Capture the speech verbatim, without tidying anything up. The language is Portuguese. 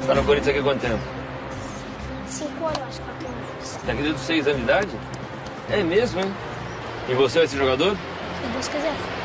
Tá no Corinthians aqui há quanto tempo? Cinco anos, acho, quatro anos. Tá aqui desde os seis anos de idade? É mesmo, hein? E você vai ser jogador? Se Deus quiser.